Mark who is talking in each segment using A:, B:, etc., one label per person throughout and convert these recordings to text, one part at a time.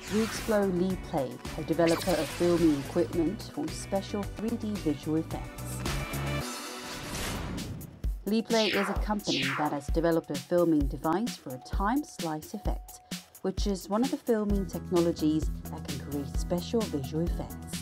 A: we explore Leeplay, a developer of filming equipment for special 3D visual effects. Leeplay is a company that has developed a filming device for a time slice effect, which is one of the filming technologies that can create special visual effects.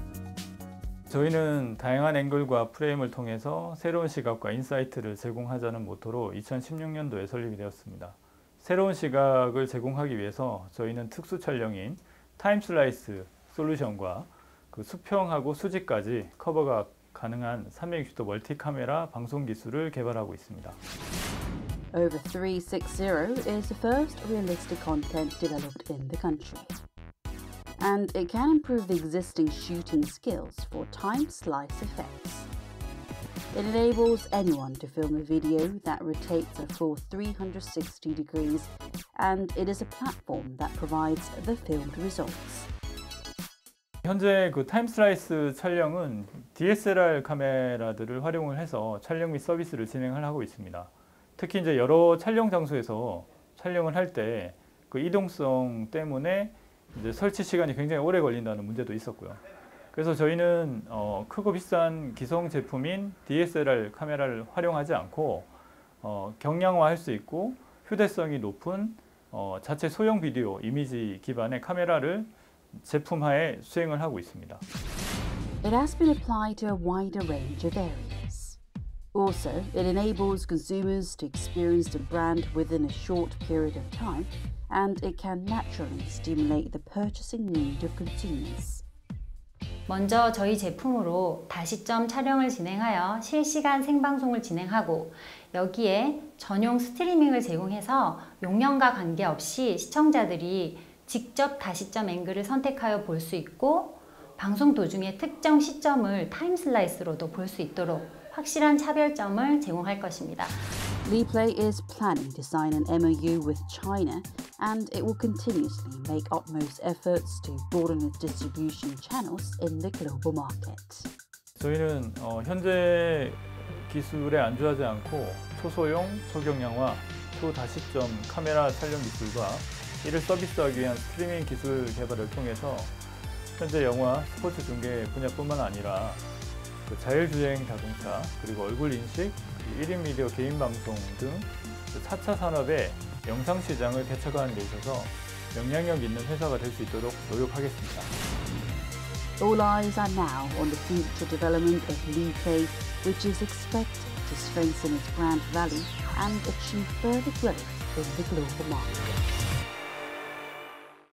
B: 저희는 다양한 앵글과 프레임을 통해서 새로운 시각과 인사이트를 제공하자는 모토로 2016년도에 설립이 되었습니다. 새로운 시각을 제공하기 위해서 저희는 특수 촬영인 타임슬라이스 솔루션과 그 수평하고 수직까지 커버가 가능한 360도 멀티 카메라 방송 기술을 개발하고 있습니다.
A: Over 360 is the first realistic content developed in the country. And it can improve the existing shooting skills for time slice effects. It enables anyone to film a video that rotates a full 360 degrees, and it is a platform that provides the filmed results.
B: 현재 그 타임슬라이스 촬영은 DSLR 카메라들을 활용을 해서 촬영 및 서비스를 진행을 하고 있습니다. 특히 이제 여러 촬영 장소에서 촬영을 할 때 그 이동성 때문에 이제 설치 시간이 굉장히 오래 걸린다는 문제도 있었고요. 그래서 저희는 크고 비싼 기성 제품인 DSLR 카메라를 활용하지 않고 경량화할 수 있고 휴대성이 높은 자체 소형 비디오 이미지 기반의 카메라를 제품화에 수행을 하고 있습니다.
A: It has been applied to a wider range of areas. Also, it enables consumers to experience the brand within a short period of time, and it can naturally stimulate the purchasing need of consumers.
C: 먼저 저희 제품으로 다시점 촬영을 진행하여 실시간 생방송을 진행하고 여기에 전용 스트리밍을 제공해서 용량과 관계없이 시청자들이 직접 다시점 앵글을 선택하여 볼 수 있고 방송 도중에 특정 시점을 타임슬라이스로도 볼 수 있도록 확실한 차별점을 제공할 것입니다.
A: Leeplay is planning to sign an MOU with China, and it will continuously make utmost efforts to broaden its distribution channels in the global market.
B: 저희는 현재 기술에 안주하지 않고 초소형, 초경량화, 초다시점 카메라 촬영 기술과 이를 서비스하기 위한 스트리밍 기술 개발을 통해서 현재 영화, 스포츠 중계 분야뿐만 아니라 그 자율주행 자동차, 그리고 얼굴 인식, 1인 미디어 개인 방송 등 4차 산업의 영상 시장을 개척하는 데 있어서 영향력 있는 회사가 될 수 있도록 노력하겠습니다.
A: All eyes are now on the future development of Leeplay, which is expected to strengthen its brand value and achieve further growth in the global market.